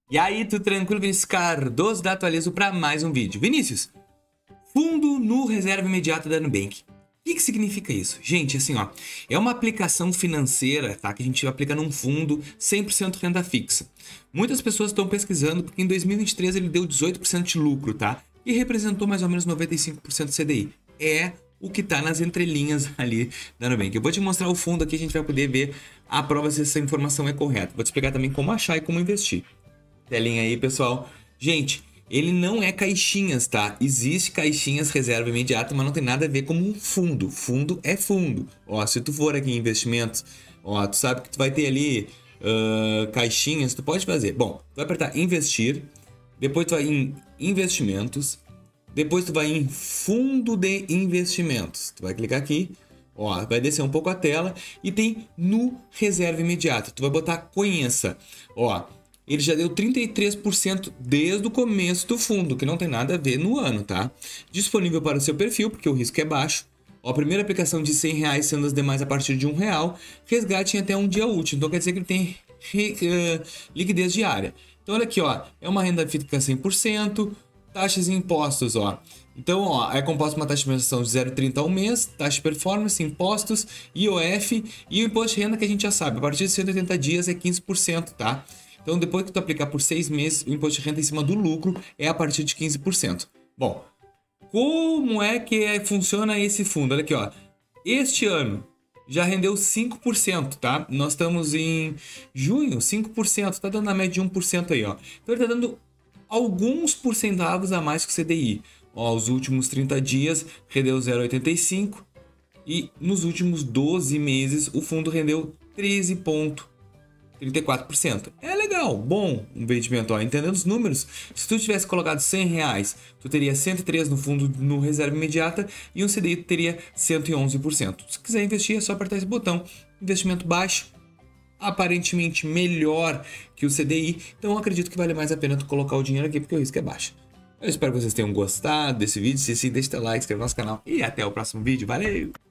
E aí, tudo tranquilo? Vinícius Cardoso da Atualizo para mais um vídeo. Vinícius, fundo no reserva imediata da Nubank. O que significa isso? Gente, assim, ó, é uma aplicação financeira, tá? Que a gente aplica num fundo 100% renda fixa. Muitas pessoas estão pesquisando porque em 2023 ele deu 18% de lucro, tá? E representou mais ou menos 95% do CDI. É o que tá nas entrelinhas ali da Nubank. Eu vou te mostrar o fundo aqui, a gente vai poder ver a prova se essa informação é correta. Vou te explicar também como achar e como investir. Telinha aí, pessoal. Gente, ele não é caixinhas, tá? Existe caixinhas reserva imediata, mas não tem nada a ver como um fundo. Fundo é fundo. Ó, se tu for aqui em investimentos, ó, tu sabe que tu vai ter ali caixinhas, tu pode fazer. Bom, tu vai apertar investir, depois tu vai em investimentos, depois tu vai em fundo de investimentos. Tu vai clicar aqui, ó, vai descer um pouco a tela e tem no reserva imediata. Tu vai botar conheça, ó. Ele já deu 33% desde o começo do fundo, que não tem nada a ver no ano, tá? Disponível para o seu perfil, porque o risco é baixo. Ó, a primeira aplicação de R$100, sendo as demais a partir de R$1. Resgate em até um dia útil, então quer dizer que ele tem liquidez diária. Então olha aqui, ó, é uma renda fixa 100%, taxas e impostos, ó. Então, ó, é composto por uma taxa de administração de 0,30 ao mês, taxa de performance, impostos, IOF e o imposto de renda que a gente já sabe, a partir de 180 dias é 15%, tá? Então, depois que tu aplicar por 6 meses, o imposto de renda em cima do lucro é a partir de 15%. Bom, como é que funciona esse fundo? Olha aqui, ó. Este ano já rendeu 5%, tá? Nós estamos em junho, 5%. Tá dando na média de 1% aí, ó. Então, ele tá dando alguns porcentavos a mais que o CDI. Ó, os últimos 30 dias rendeu 0,85% e nos últimos 12 meses o fundo rendeu 13,34%. É legal, bom investimento, ó. Entendendo os números, se tu tivesse colocado R$100, tu teria 103 no fundo no reserva imediata e um CDI tu teria 111%. Se quiser investir, é só apertar esse botão. Investimento baixo, aparentemente melhor que o CDI, então eu acredito que vale mais a pena tu colocar o dinheiro aqui porque o risco é baixo. Eu espero que vocês tenham gostado desse vídeo. Se sim, deixa teu like, inscreve no nosso canal e até o próximo vídeo. Valeu!